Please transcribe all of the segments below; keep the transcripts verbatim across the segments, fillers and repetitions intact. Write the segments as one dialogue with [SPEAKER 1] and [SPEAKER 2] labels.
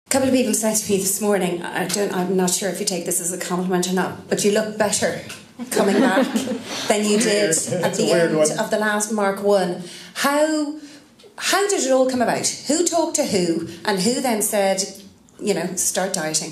[SPEAKER 1] A couple of people said to me this morning, I don't, I'm not sure if you take this as a compliment or not, but you look better coming back than you did at the end one. of the last Mark One. How how did it all come about? Who talked to who, and who then said, you know, start dieting?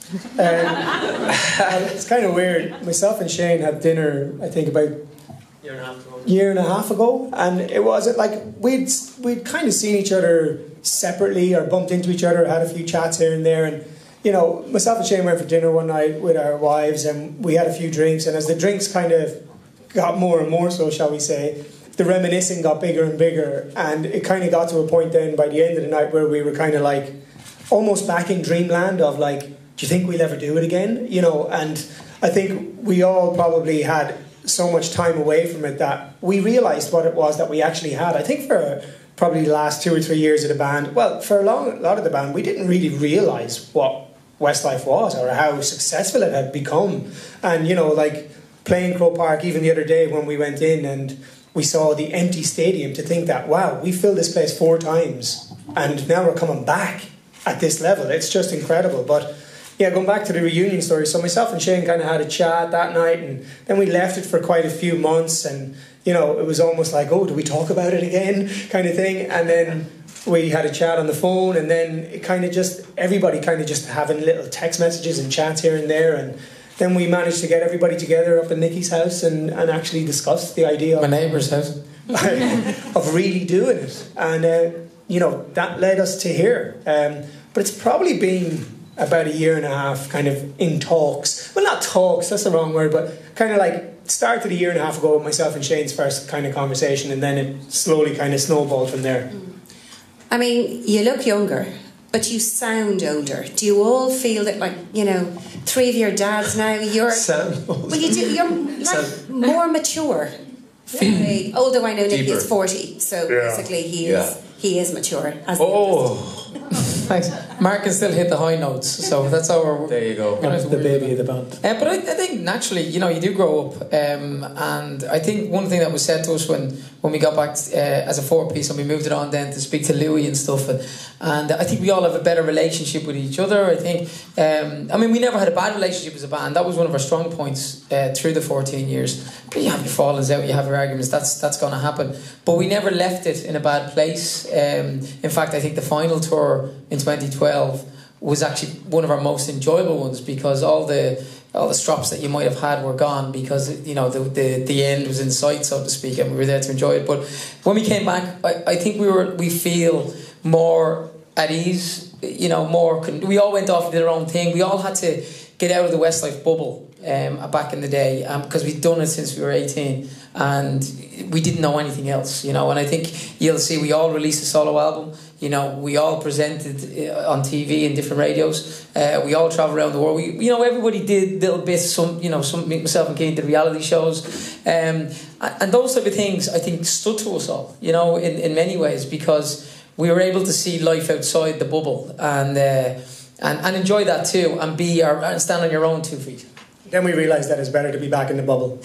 [SPEAKER 2] Um, it's kind of weird. Myself and Shane had dinner, I think, about
[SPEAKER 3] year and a half ago.
[SPEAKER 2] Year and a half ago, and it wasn't like we'd we'd kind of seen each other separately or bumped into each other, had a few chats here and there, and you know, myself and Shane went for dinner one night with our wives, and we had a few drinks, and as the drinks kind of got more and more so, shall we say, the reminiscing got bigger and bigger, and it kind of got to a point then by the end of the night where we were kind of like almost back in dreamland of like, do you think we'll ever do it again? You know, and I think we all probably had so much time away from it that we realised what it was that we actually had. I think for probably the last two or three years of the band, well, for a, long, a lot of the band, we didn't really realise what Westlife was or how successful it had become. And, you know, like playing Croke Park even the other day when we went in and we saw the empty stadium, to think that, wow, we filled this place four times and now we're coming back at this level. It's just incredible. But yeah, going back to the reunion story, so myself and Shane kind of had a chat that night, and then we left it for quite a few months, and you know, it was almost like, oh, do we talk about it again, kind of thing. And then we had a chat on the phone, and then it kind of just, everybody kind of just having little text messages and chats here and there, and then we managed to get everybody together up in Nicky's house and, and actually discuss the idea
[SPEAKER 4] my
[SPEAKER 2] of,
[SPEAKER 4] neighbour's house
[SPEAKER 2] of really doing it. And uh, you know, that led us to here. Um, but it's probably been about a year and a half kind of in talks. Well, not talks, that's the wrong word, but kind of like started a year and a half ago with myself and Shane's first kind of conversation, and then it slowly kind of snowballed from there.
[SPEAKER 1] I mean, you look younger, but you sound older. Do you all feel that, like, you know, three of your dads now, you're...
[SPEAKER 4] Sound older.
[SPEAKER 1] Well, you do, you're like more mature. Okay. Although I know Nicky is forty, so yeah. basically he is, yeah. he is mature. As
[SPEAKER 4] oh! Thanks. Mark can still hit the high notes, so that's how we're...
[SPEAKER 3] There you go.
[SPEAKER 2] That's the baby of the band.
[SPEAKER 4] Uh, but I, I think naturally, you know, you do grow up, um, and I think one thing that was said to us when, when we got back uh, as a four-piece and we moved it on then to speak to Louis and stuff, and, and I think we all have a better relationship with each other. I think, um, I mean, we never had a bad relationship as a band. That was one of our strong points uh, through the fourteen years. But you have your fallings out, you have your arguments, that's that's going to happen. But we never left it in a bad place. Um, in fact, I think the final tour in twenty twelve was actually one of our most enjoyable ones, because all the all the strops that you might have had were gone, because you know the the, the end was in sight, so to speak, and we were there to enjoy it. But when we came back, I, I think we were we feel more at ease, you know, more con- we all went off and did our own thing. We all had to get out of the Westlife bubble um, back in the day, um, because we'd done it since we were eighteen and we didn't know anything else, you know. And I think you'll see we all released a solo album. You know, we all presented on T V and different radios. Uh, we all travelled around the world. We, you know, everybody did little bits. Some, you know, some myself and Keane did reality shows, um, and those type of things I think stood to us all. You know, in, in many ways, because we were able to see life outside the bubble and uh, and and enjoy that too, and be our, and stand on your own two feet.
[SPEAKER 2] Then we realised that it's better to be back in the bubble.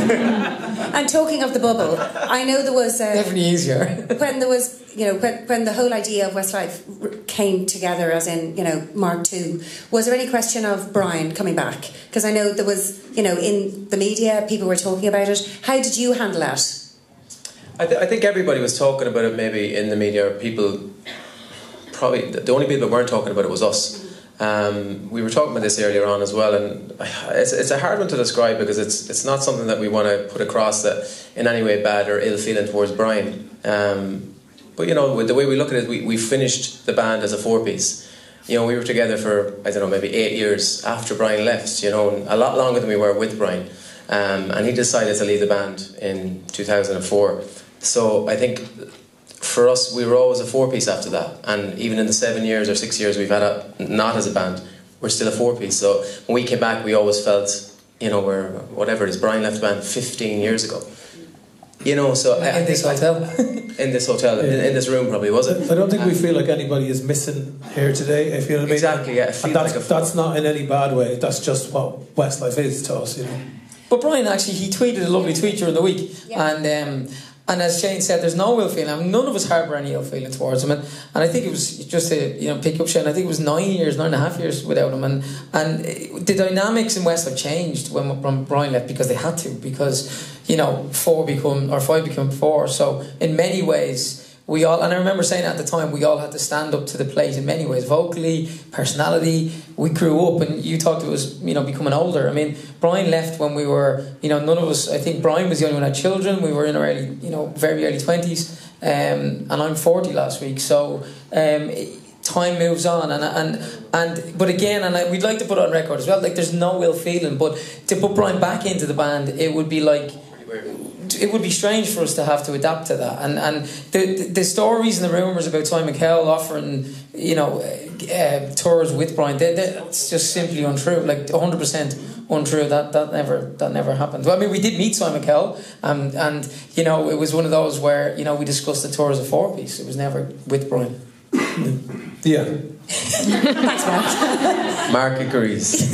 [SPEAKER 1] And talking of the bubble, I know there was a,
[SPEAKER 4] definitely easier
[SPEAKER 1] when there was, you know, when, when the whole idea of Westlife came together, as in, you know, Mark Two. Was there any question of Brian coming back? Because I know there was, you know, in the media people were talking about it. How did you handle that?
[SPEAKER 3] I, th- I think everybody was talking about it, maybe in the media. People probably the only people that weren't talking about it was us. Um, we were talking about this earlier on as well, and it's, it's a hard one to describe, because it's it's not something that we want to put across that in any way bad or ill feeling towards Brian. Um, but you know, the way we look at it, we, we finished the band as a four piece. You know, we were together for, I don't know, maybe eight years after Brian left. You know, a lot longer than we were with Brian. Um, and he decided to leave the band in two thousand four. So I think for us, we were always a four-piece after that, and even in the seven years or six years we've had it not as a band, we're still a four-piece. So when we came back, we always felt, you know, we're whatever it is. Brian left the band fifteen years ago, you know. So
[SPEAKER 4] in
[SPEAKER 3] I,
[SPEAKER 4] this
[SPEAKER 3] I,
[SPEAKER 4] hotel,
[SPEAKER 3] in this hotel, yeah. in, in this room, probably was it?
[SPEAKER 5] I don't think
[SPEAKER 3] um,
[SPEAKER 5] we feel like anybody is missing here today. If you know what I mean.
[SPEAKER 3] Exactly, yeah.
[SPEAKER 5] And that's like that's not in any bad way. That's just what Westlife is to us, you know.
[SPEAKER 4] But Brian actually, he tweeted a lovely tweet during the week,
[SPEAKER 1] yeah.
[SPEAKER 4] and. Um, And as Shane said, there's no ill feeling. I mean, none of us harbour any ill feeling towards him. And, and I think it was just to you know pick up Shane. I think it was nine years, nine and a half years without him. And and the dynamics in Westlife changed when, when Brian left because they had to. Because you know four become or five become four. So in many ways. We all, and I remember saying at the time, we all had to stand up to the plate in many ways, vocally, personality. We grew up, and you talked to us, you know, becoming older. I mean, Brian left when we were, you know, none of us. I think Brian was the only one who had children. We were in our early, you know, very early twenties, um, and I'm forty last week. So um, time moves on, and and and. But again, and I, we'd like to put it on record as well. Like, there's no ill feeling, but to put Brian back into the band, it would be like. It would be strange for us to have to adapt to that, and and the the stories and the rumours about Simon Cowell offering you know uh, tours with Brian, they, they, it's just simply untrue, like one hundred percent untrue. That that never that never happened. Well, I mean, we did meet Simon Cowell, um, and you know it was one of those where you know we discussed the tour as a four piece. It was never with Brian.
[SPEAKER 5] Yeah.
[SPEAKER 1] Thanks, Mark.
[SPEAKER 3] Mark agrees.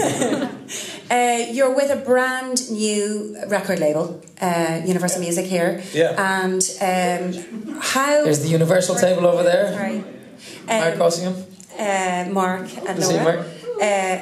[SPEAKER 1] Uh, you're with a brand new record label, uh, Universal Music here.
[SPEAKER 5] Yeah.
[SPEAKER 1] And um, how...
[SPEAKER 4] There's the Universal table over there.
[SPEAKER 1] Sorry.
[SPEAKER 4] Mark
[SPEAKER 1] Um,
[SPEAKER 4] Cossingham.
[SPEAKER 1] uh, Mark and
[SPEAKER 4] See you,
[SPEAKER 1] Laura.
[SPEAKER 4] Mark.
[SPEAKER 1] Uh,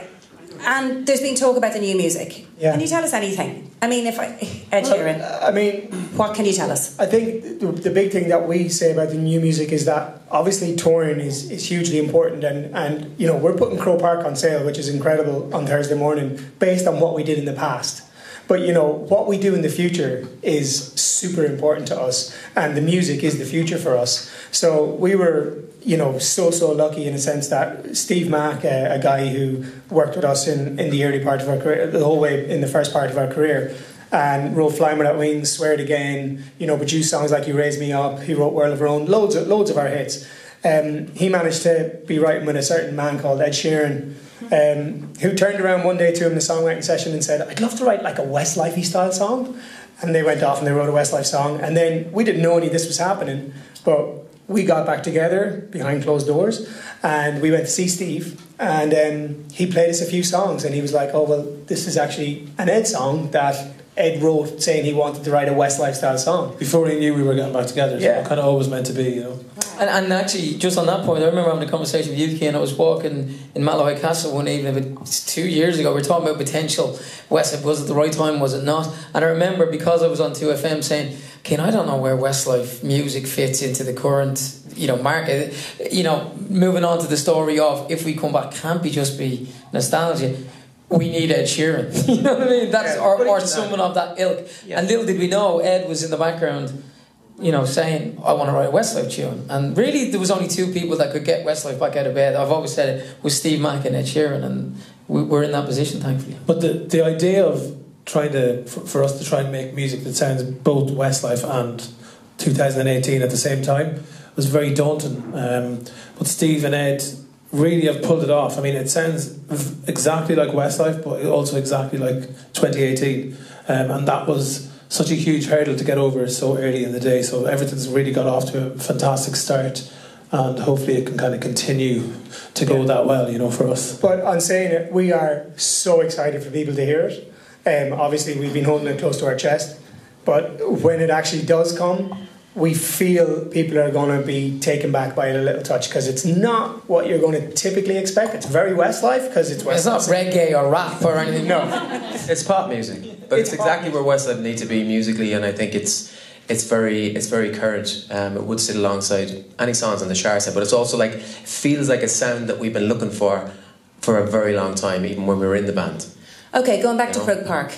[SPEAKER 1] and there's been talk about the new music.
[SPEAKER 2] Yeah.
[SPEAKER 1] Can you tell us anything? I mean, if I... Ed Sheeran,
[SPEAKER 2] I mean,
[SPEAKER 1] what can you tell us?
[SPEAKER 2] I think the, the big thing that we say about the new music is that obviously touring is, is hugely important, and, and you know we're putting Crow Park on sale, which is incredible, on Thursday morning based on what we did in the past. But you know what we do in the future is super important to us, and the music is the future for us. So we were you know so so lucky in a sense that Steve Mack, a, a guy who worked with us in, in the early part of our career, the whole way in the first part of our career, and wrote Flying Without Wings, Swear It Again, you know, produced songs like You Raise Me Up, he wrote World of Our Own, loads of, loads of our hits. Um, he managed to be writing with a certain man called Ed Sheeran, um, who turned around one day to him in a songwriting session and said, I'd love to write like a Westlife-y style song. And they went off and they wrote a Westlife song. And then we didn't know any of this was happening, but we got back together behind closed doors and we went to see Steve, and um, he played us a few songs, and he was like, oh, well, this is actually an Ed song that Ed wrote saying he wanted to write a Westlife style song.
[SPEAKER 5] Before he knew we were getting back together, so
[SPEAKER 2] Yeah.
[SPEAKER 5] it kind of always meant to be, you know.
[SPEAKER 4] And, and actually, just on that point, I remember having a conversation with you, Keane. I was walking in Malahide Castle one evening about two years ago. We were talking about potential Westlife. Was it the right time? Was it not? And I remember, because I was on two F M, saying, Keane, I don't know where Westlife music fits into the current, you know, market. You know, moving on to the story of if we come back, can't be just be nostalgia. We need Ed Sheeran. You know what I mean? That's
[SPEAKER 2] Yeah,
[SPEAKER 4] or, or someone of that ilk.
[SPEAKER 2] Yeah.
[SPEAKER 4] And little did we know, Ed was in the background, you know, saying, I want to write a Westlife tune. And really, there was only two people that could get Westlife back out of bed. I've always said it was Steve Mack and Ed Sheeran, and we, we're in that position, thankfully.
[SPEAKER 5] But the, the idea of trying to, for, for us to try and make music that sounds both Westlife and two thousand eighteen at the same time was very daunting. Um, but Steve and Ed really have pulled it off. I mean, it sounds v- exactly like Westlife, but also exactly like twenty eighteen. Um, and that was such a huge hurdle to get over so early in the day. So everything's really got off to a fantastic start. And hopefully it can kind of continue to go
[SPEAKER 2] Yeah.
[SPEAKER 5] that well, you know, for us.
[SPEAKER 2] But on saying it, we are so excited for people to hear it. Um, obviously, we've been holding it close to our chest. But when it actually does come, we feel people are going to be taken back by it a little touch, because it's not what you're going to typically expect. It's very Westlife because it's Westlife.
[SPEAKER 4] It's not reggae or rap or anything.
[SPEAKER 2] No.
[SPEAKER 3] It's pop music, but it's,
[SPEAKER 2] It's
[SPEAKER 3] exactly
[SPEAKER 2] pop
[SPEAKER 3] where Westlife need to be musically, and I think it's it's very it's very current. Um, it would sit alongside any songs on the charts, but it's also like it feels like a sound that we've been looking for for a very long time, even when we were in the band.
[SPEAKER 1] Okay, going back
[SPEAKER 3] You
[SPEAKER 1] to
[SPEAKER 3] know?
[SPEAKER 1] Croke Park.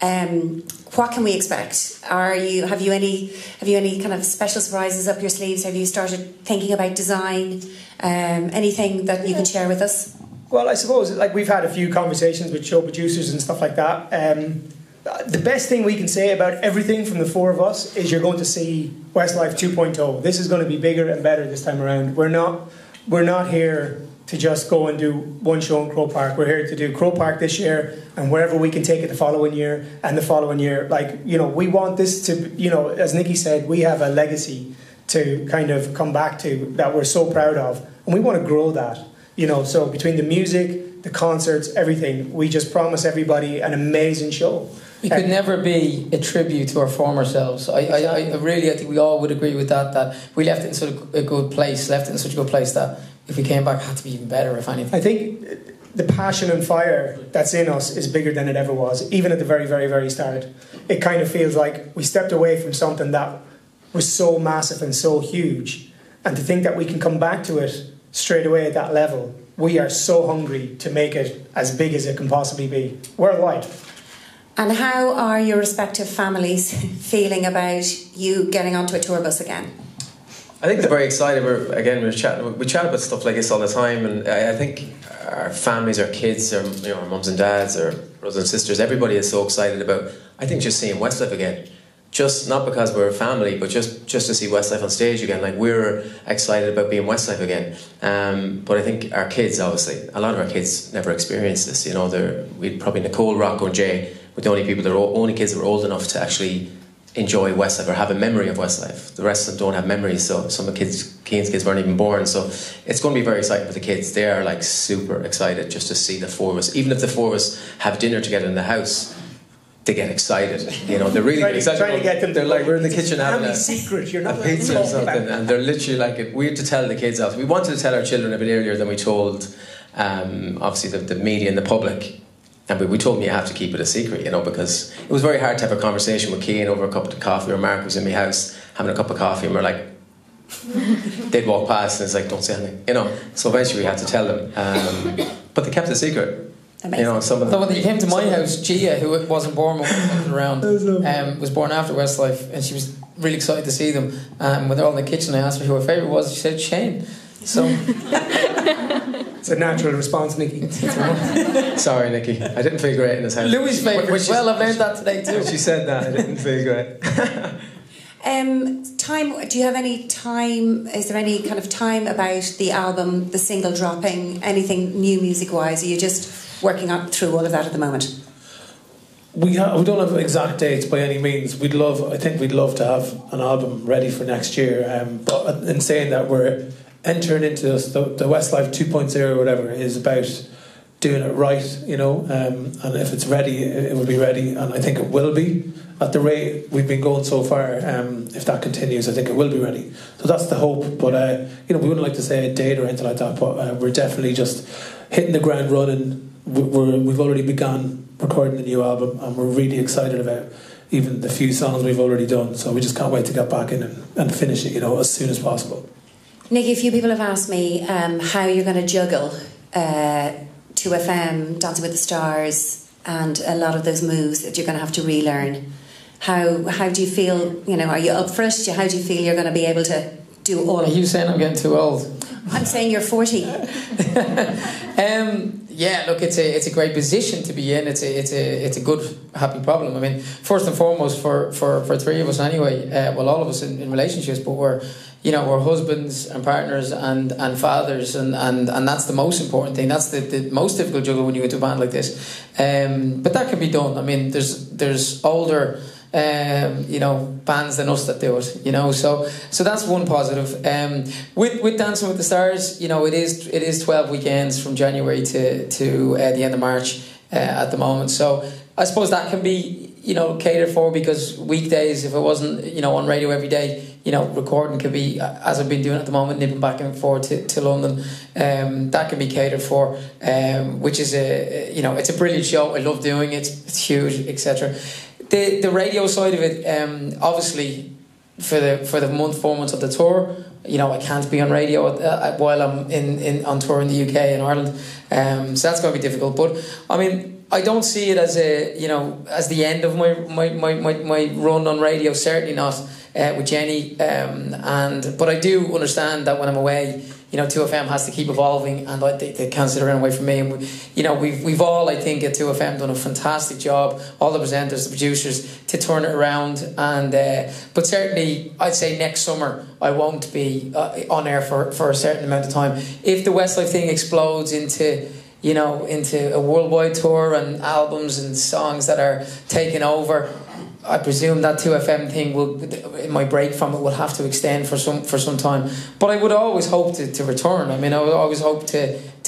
[SPEAKER 1] Um, what can we expect? Are you have you any have you any kind of special surprises up your sleeves? Have you started thinking about design? Um, anything that you can share with us?
[SPEAKER 2] Well, I suppose like we've had a few conversations with show producers and stuff like that. Um, the best thing we can say about everything from the four of us is you're going to see Westlife two point oh. This is going to be bigger and better this time around. We're not we're not here to just go and do one show in Crow Park. We're here to do Crow Park this year, and wherever we can take it the following year and the following year. Like, you know, we want this to, you know, as Nikki said, we have a legacy to kind of come back to that we're so proud of, and we want to grow that. You know, so between the music, the concerts, everything, we just promise everybody an amazing show.
[SPEAKER 4] It could never be a tribute to our former selves. I, I, I really, I think we all would agree with that, that we left it in such a good place, left it in such a good place that if we came back, it had to be even better, if anything.
[SPEAKER 2] I think the passion and fire that's in us is bigger than it ever was, even at the very, very, very start. It kind of feels like we stepped away from something that was so massive and so huge, and to think that we can come back to it straight away at that level, we are so hungry to make it as big as it can possibly be, worldwide.
[SPEAKER 1] And how are your respective families feeling about you getting onto a tour bus again?
[SPEAKER 3] I think they're very excited. We're again we're chatting we chat about stuff like this all the time, and I, I think our families, our kids, our, you know, our mums and dads, our brothers and sisters, everybody is so excited about, I think, just seeing Westlife again. Just not because we're a family, but just, just to see Westlife on stage again. Like, we're excited about being Westlife again. Um, but I think our kids, obviously, a lot of our kids never experienced this. You know, they're we'd probably Nicole, Rocco, and Jay were the only people that are only kids that were old enough to actually enjoy Westlife or have a memory of Westlife. The rest of them don't have memories, so some of the kids, Keane's kids weren't even born. So it's going to be very exciting for the kids. They are like super excited just to see the four of us. Even if the four of us have dinner together in the house, they get excited. You know, they're really
[SPEAKER 2] trying,
[SPEAKER 3] excited.
[SPEAKER 2] Trying to get them.
[SPEAKER 3] They're like, we're in the kitchen having a
[SPEAKER 2] secret. You're not
[SPEAKER 3] a pizza or something, and they're literally like, we had to tell the kids else. We wanted to tell our children a bit earlier than we told, um, obviously, the, the media and the public. And we, we told them you have to keep it a secret, you know, because it was very hard to have a conversation with Keane over a cup of coffee, or Mark was in my house having a cup of coffee, and we're like, they'd walk past and it's like, don't say anything, you know. So eventually we had to tell them, um, but they kept it a secret.
[SPEAKER 1] Amazing.
[SPEAKER 3] You know, some of them.
[SPEAKER 4] So when they came to my house, Gia, who wasn't born when we were around, um, was born after Westlife, and she was really excited to see them. Um, when they're all in the kitchen, I asked her who her favourite was. She said Shane. So
[SPEAKER 2] it's a natural response, Nikki.
[SPEAKER 3] Sorry, Nikki. I didn't feel great in this house.
[SPEAKER 4] Louis' favourite as well. I've learned that today too.
[SPEAKER 3] When she said that, I didn't feel great.
[SPEAKER 1] Um, time. Do you have any time? Is there any kind of time about the album, the single dropping, anything new music-wise? Are you just working on through all of that at the moment?
[SPEAKER 5] We ha- we don't have exact dates by any means. We'd love. I think we'd love to have an album ready for next year. Um, but in saying that, we're entering into this, the, the Westlife two point oh or whatever is about doing it right, you know. Um, and if it's ready, it, it will be ready, and I think it will be. At the rate we've been going so far, um, if that continues, I think it will be ready. So that's the hope. But uh, you know, we wouldn't like to say a date or anything like that. But uh, we're definitely just hitting the ground running. We're, we've already begun recording the new album, and we're really excited about even the few songs we've already done. So we just can't wait to get back in and, and finish it, you know, as soon as possible.
[SPEAKER 1] Nikki, a few people have asked me um, how you're going to juggle uh, two F M, Dancing with the Stars, and a lot of those moves that you're going to have to relearn. How how do you feel? You know, are you up for it? How do you feel you're going to be able to do all?
[SPEAKER 4] Are you saying I'm getting too old?
[SPEAKER 1] I'm saying you're forty.
[SPEAKER 4] um, yeah, look, it's a it's a great position to be in. It's a it's a it's a good happy problem. I mean, first and foremost, for for, for three of us anyway. Uh, well, all of us in, in relationships, but we're you know we're husbands and partners and, and fathers, and, and, and that's the most important thing. That's the, the most difficult juggle when you go to a band like this. Um, but that can be done. I mean, there's there's older. Um, you know, bands than us that do it. You know, so so that's one positive. Um, with with Dancing with the Stars, you know, it is it is twelve weekends from January to to uh, the end of March uh, at the moment. So I suppose that can be you know catered for, because weekdays, if it wasn't you know on radio every day, you know, recording could be, as I've been doing at the moment, nipping back and forth to, to London. Um, that can be catered for, um, which is a you know it's a brilliant show. I love doing it. It's huge, et cetera. The the radio side of it, um, obviously, for the for the month, four months of the tour, you know, I can't be on radio uh, while I'm in, in on tour in the U K and Ireland, um, so that's going to be difficult. But I mean, I don't see it as a you know as the end of my my, my, my, my run on radio. Certainly not uh, with Jenny, um, and but I do understand that when I'm away, you know, two F M has to keep evolving, and like, they, they can't sit around away from me. And we, you know, we've we've all, I think, at two F M done a fantastic job. All the presenters, the producers, to turn it around. And uh, but certainly, I'd say next summer I won't be uh, on air for, for a certain amount of time. If the Westlife thing explodes into, you know, into a worldwide tour and albums and songs that are taking over, I presume that two F M thing will, my break from it will have to extend for some for some time. But I would always hope to, to return. I mean, I would always hope to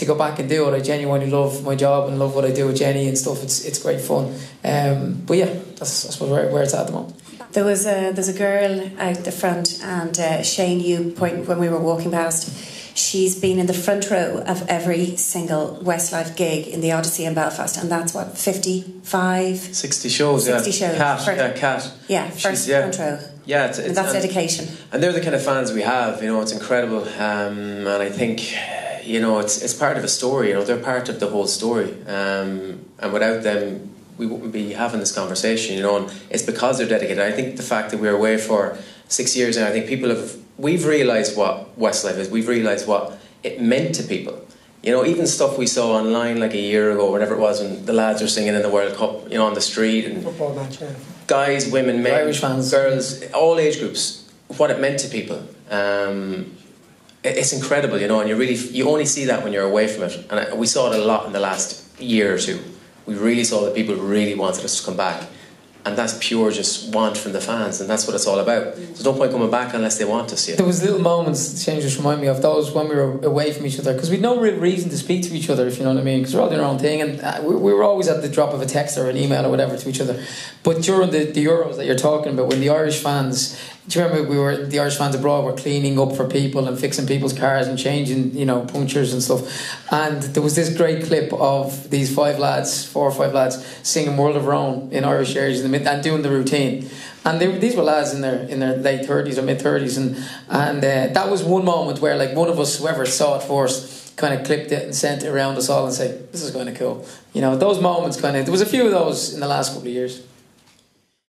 [SPEAKER 4] to go back and do it. I genuinely love my job and love what I do with Jenny and stuff. It's it's great fun. Um, but yeah, that's I suppose where, where it's at at the moment.
[SPEAKER 1] There was a there's a girl out the front, and uh, Shane, you point when we were walking past. She's been in the front row of every single Westlife gig in the Odyssey in Belfast, and that's what fifty-five,
[SPEAKER 3] sixty shows.
[SPEAKER 1] sixty
[SPEAKER 3] yeah.
[SPEAKER 1] shows.
[SPEAKER 3] Cat,
[SPEAKER 1] first,
[SPEAKER 3] yeah, cat.
[SPEAKER 1] Yeah, first
[SPEAKER 3] yeah.
[SPEAKER 1] front row.
[SPEAKER 3] Yeah, it's, it's,
[SPEAKER 1] and that's
[SPEAKER 3] and,
[SPEAKER 1] dedication.
[SPEAKER 3] And they're the kind of fans we have. You know, it's incredible, um, and I think, you know, it's it's part of a story. You know, they're part of the whole story, um, and without them, we wouldn't be having this conversation, you know, and it's because they're dedicated. I think the fact that we were away for six years now, I think people have, we've realised what Westlife is, we've realised what it meant to people. You know, even stuff we saw online like a year ago, whatever it was, when the lads were singing in the World Cup, you know, on the street, and
[SPEAKER 2] football match, yeah.
[SPEAKER 3] Guys, women, men,
[SPEAKER 4] Irish fans,
[SPEAKER 3] girls, all age groups, what it meant to people. Um, it, it's incredible, you know, and you really, you only see that when you're away from it. And I, we saw it a lot in the last year or two. We really saw that people really wanted us to come back, and that's pure just want from the fans, and that's what it's all about. There's no point coming back unless they want us. Yeah.
[SPEAKER 4] There was little moments, Shane, just remind me of those when we were away from each other, because we'd no real reason to speak to each other, if you know what I mean, because we're all doing our own thing, and uh, we, we were always at the drop of a text or an email or whatever to each other. But during the, the Euros that you're talking about, when the Irish fans, do you remember we were the Irish fans abroad were cleaning up for people and fixing people's cars and changing, you know, punctures and stuff, and there was this great clip of these five lads, four or five lads, singing World of Rome in Irish jerseys and doing the routine. And they, these were lads in their in their late thirties or mid thirties, and and uh, that was one moment where, like, one of us, whoever saw it first, kind of clipped it and sent it around us all and said, "This is kind of cool." You know, those moments kind of. There was a few of those in the last couple of years.